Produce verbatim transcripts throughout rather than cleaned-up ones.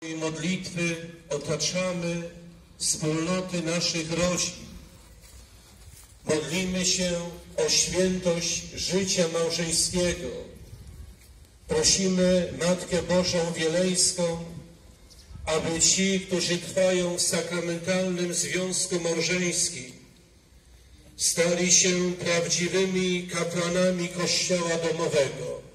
I modlitwy otaczamy wspólnoty naszych rodzin. Modlimy się o świętość życia małżeńskiego. Prosimy Matkę Bożą Wielejską, aby ci, którzy trwają w sakramentalnym związku małżeńskim, stali się prawdziwymi kapłanami Kościoła domowego.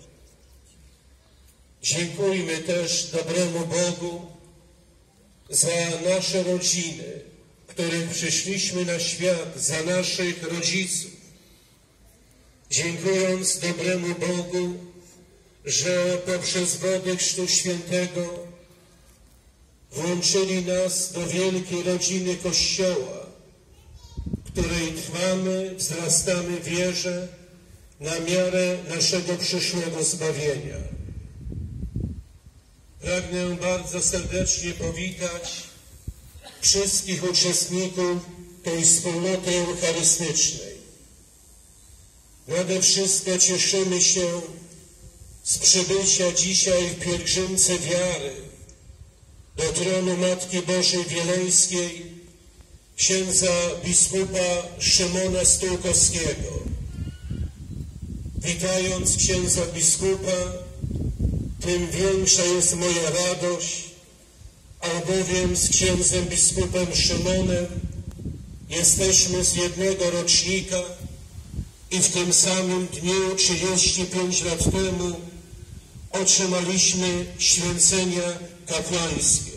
Dziękujmy też dobremu Bogu za nasze rodziny, których przyszliśmy na świat, za naszych rodziców. Dziękując dobremu Bogu, że poprzez wodę Chrztu Świętego włączyli nas do wielkiej rodziny Kościoła, w której trwamy, wzrastamy w wierze na miarę naszego przyszłego zbawienia. Pragnę bardzo serdecznie powitać wszystkich uczestników tej wspólnoty eucharystycznej. Nade wszystko cieszymy się z przybycia dzisiaj w pielgrzymce wiary do tronu Matki Bożej Wielejskiej księdza biskupa Szymona Stułkowskiego. Witając księdza biskupa, tym większa jest moja radość, albowiem z księdzem biskupem Szymonem jesteśmy z jednego rocznika i w tym samym dniu, trzydzieści pięć lat temu, otrzymaliśmy święcenia kapłańskie.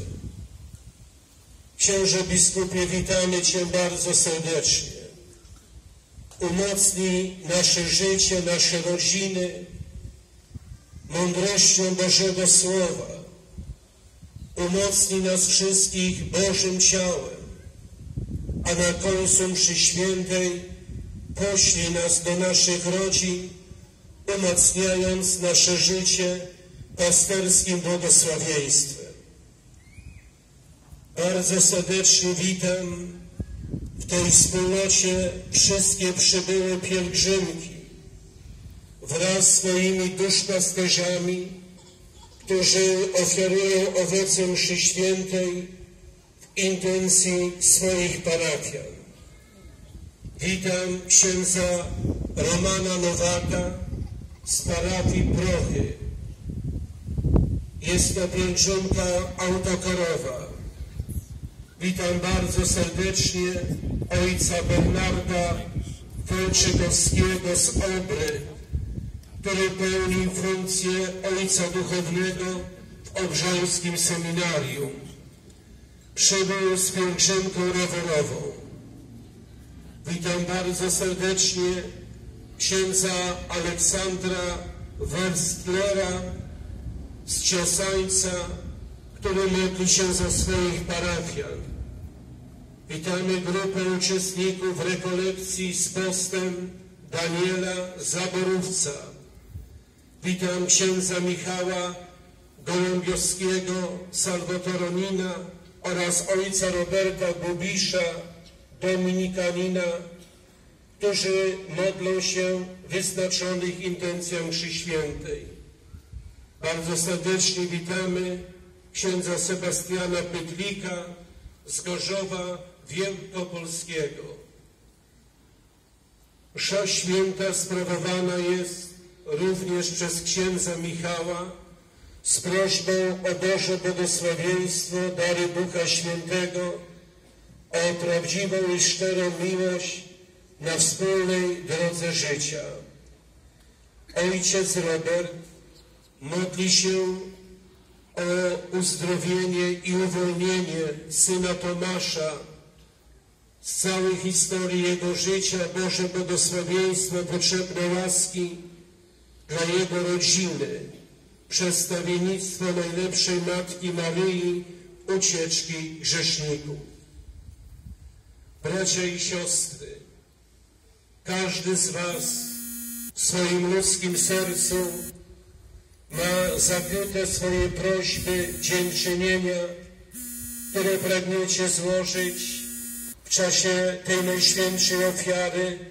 Księże biskupie, witamy Cię bardzo serdecznie. Umocnij nasze życie, nasze rodziny mądrością Bożego Słowa. Umocnij nas wszystkich Bożym ciałem, a na końcu mszy świętej poślij nas do naszych rodzin, umacniając nasze życie pasterskim błogosławieństwem. Bardzo serdecznie witam w tej wspólnocie wszystkie przybyłe pielgrzymki wraz z swoimi duszpasterzami, którzy ofiarują owoce mszy świętej w intencji swoich parafian. Witam księdza Romana Nowaka z parafii Prochy. Jest to pielgrzymka autokarowa. Witam bardzo serdecznie ojca Bernarda Wojciechowskiego z Obry, który pełni funkcję ojca duchownego w Obrzańskim Seminarium. Przybył z pielgrzymką rowerową. Witam bardzo serdecznie księdza Aleksandra Werstlera z Ciosańca, który modli się za swoich parafian. Witamy grupę uczestników rekolekcji z postem Daniela Zaborówca. Witam księdza Michała Gołębiowskiego, Salwatoronina oraz ojca Roberta Bubisza, dominikanina, którzy modlą się wyznaczonych intencjach mszy świętej. Bardzo serdecznie witamy księdza Sebastiana Pytlika z Gorzowa Wielkopolskiego. Msza święta sprawowana jest również przez księdza Michała z prośbą o Boże błogosławieństwo, dary Ducha Świętego, o prawdziwą i szczerą miłość na wspólnej drodze życia. Ojciec Robert modli się o uzdrowienie i uwolnienie syna Tomasza z całej historii jego życia, Boże błogosławieństwo, potrzebne łaski dla jego rodziny, przedstawiennictwo najlepszej Matki Maryi, ucieczki grzeszników. Bracia i siostry, każdy z was w swoim ludzkim sercu ma zakute swoje prośby dziękczynienia, które pragniecie złożyć w czasie tej najświętszej ofiary